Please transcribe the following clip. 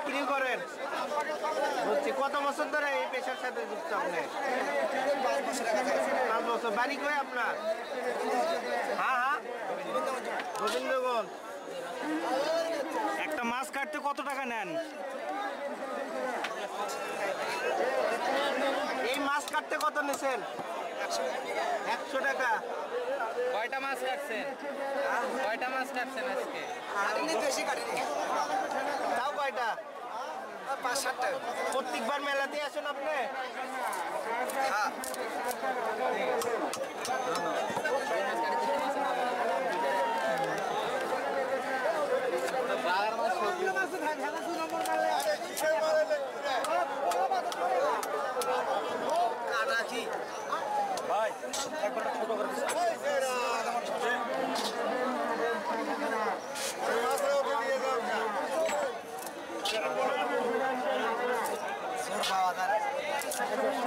বিক্রি করেন? বুঝছি। কত বছর ধরে এই পেশার সাথে যুক্ত আপনি? 5 বছর। বাড়ি কই আপনার? হ্যাঁ হ্যাঁ, গোবিন্দগঞ্জ। একটা মাছ কাটতে কত টাকা নেন? এই মাছ কাটতে কত নিছেন? 100 টাকা। কয়টা মাছ কাটছেন? কয়টা মাছ কাটছেন আজকে? বেশি কাটেনি, তাও কয়টা? 5-7টা। প্রত্যেকবার মেলাতে আসেন আপনি? হ্যাঁ, কাটাছি ভাই একবার ছোট করে পাওয়া যায়।